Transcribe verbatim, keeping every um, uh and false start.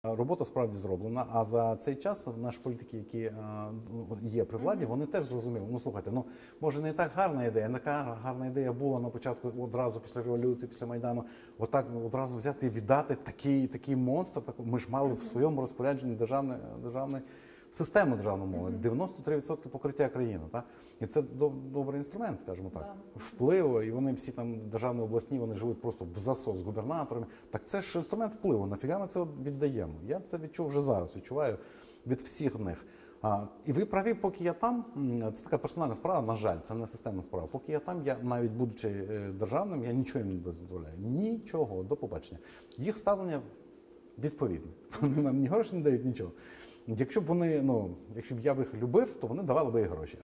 Робота справді зроблена, а за цей час наші політики, які є при владі, вони теж зрозуміли, ну слухайте, ну може не так гарна ідея, не така гарна ідея була на початку, одразу після революції, після Майдану, отак одразу взяти і віддати такий, такий монстр, таку, ми ж мали в своєму розпорядженні державне, державне, систему державної мови, дев'яносто три відсотки покриття країни, так? І це добрий інструмент, скажімо так, впливу, і вони всі там державні обласні, вони живуть просто в засос з губернаторами. Так це ж інструмент впливу, нафіга ми це віддаємо? Я це відчув вже зараз, відчуваю від всіх них. А, і ви праві, поки я там, це така персональна справа, на жаль, це не системна справа. Поки я там, я навіть будучи державним, я нічого їм не дозволяю. Нічого, до побачення. Їх ставлення відповідне. Вони нам ні гроші не дають, нічого. Якщо б вони, ну, якщо б я б їх любив, то вони давали б і гроші.